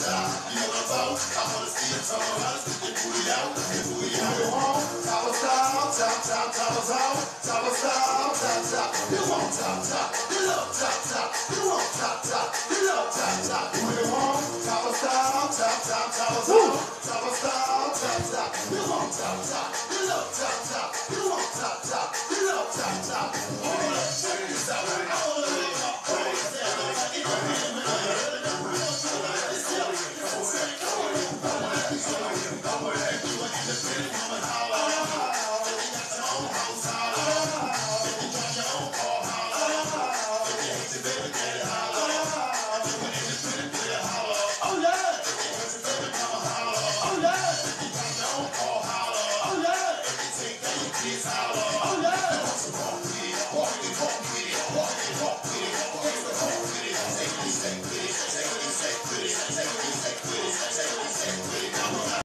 top. You know what I'm about? I wanna see you turn around and stick your booty out. Your booty out. You want top of style, top, top, top of style, top of style, top, top. You want top, top. You love top, top. You want top, top. You love top, top. You want top of style, top, top, top of style, top of style, top, top. You want top, top. You love top, top. You want top, top. You love top, top. Hold up, check this out. Hold up.